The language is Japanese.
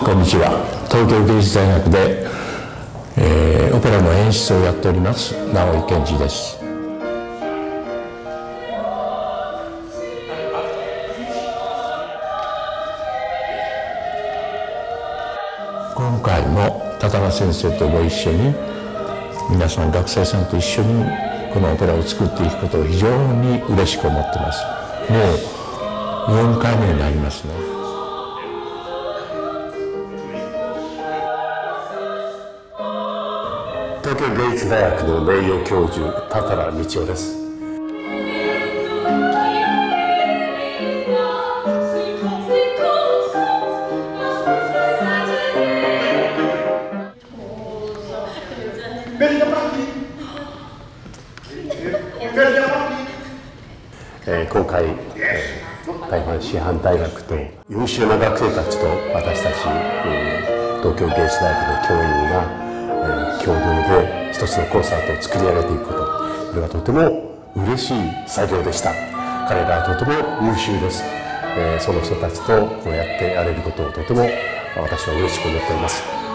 こんにちは。東京芸術大学で、オペラの演出をやっております直井健二です。今回も多田先生とご一緒に皆さん学生さんと一緒にこのオペラを作っていくことを非常に嬉しく思ってます。もう4回目になりますね。 東京芸術大学の名誉教授多田道夫です。今回、台湾師範大学と優秀な学生たちと私たち、東京芸術大学の教員が共同で一つのコンサートを作り上げていくこと、これがとても嬉しい作業でした。彼らはとても優秀です。その人たちとこうやってやれることをとても私は嬉しく思っています。